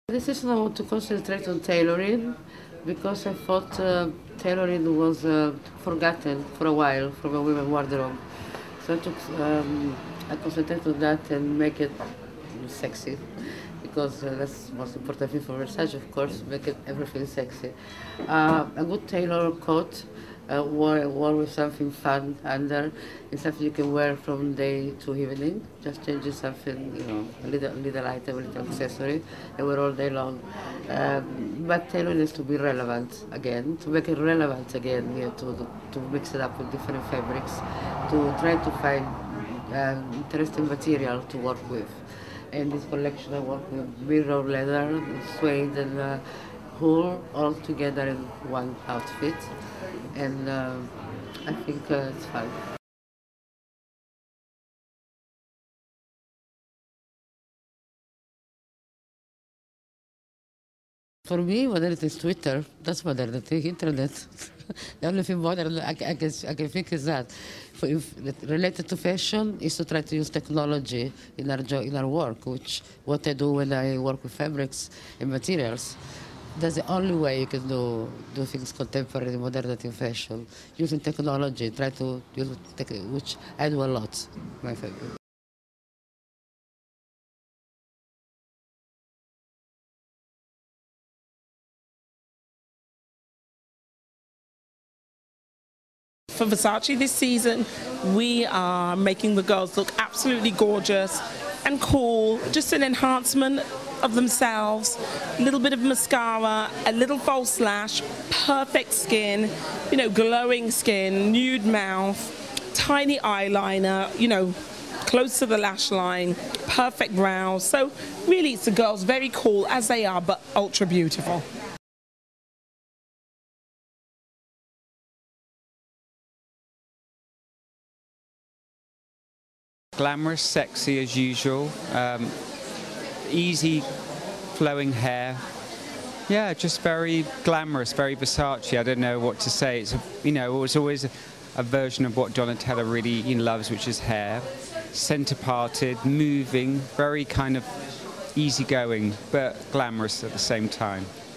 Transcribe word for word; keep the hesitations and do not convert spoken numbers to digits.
This is I want to concentrate on tailoring because I thought uh, tailoring was uh, forgotten for a while from a women's wardrobe. So I took, um, I concentrated on that and make it sexy because uh, that's the most important thing for Versace, of course, make it everything sexy. Uh, a good tailor coat uh, wore, wore with something fun under, it's something you can wear from day to evening, just changing something, you know, a little, little item, a little accessory, and wear all day long. Um, but tailoring is to be relevant again, to make it relevant again, you know, to, to mix it up with different fabrics, to try to find uh, interesting material to work with. And this collection I work with mirror leather, suede and uh, wool all together in one outfit. And uh, I think uh, it's fun. For me, modernity is Twitter. That's modernity, internet. The only thing modern I, I, can, I can think is that. For if, related to fashion is to try to use technology in our, jo in our work, which what I do when I work with fabrics and materials. That's the only way you can do, do things contemporary, modernity in fashion. Using technology, try to use tech, which I do a lot, my favorite. For Versace this season, we are making the girls look absolutely gorgeous and cool, just an enhancement of themselves, a little bit of mascara, a little false lash, perfect skin, you know, glowing skin, nude mouth, tiny eyeliner, you know, close to the lash line, perfect brows. So really it's the girls very cool as they are, but ultra beautiful. Glamorous, sexy as usual, um, easy flowing hair. Yeah, just very glamorous, very Versace. I don't know what to say. It's, a, you know, it's always a, a version of what Donatella really you know, loves, which is hair. Centre parted, moving, very kind of easygoing, but glamorous at the same time.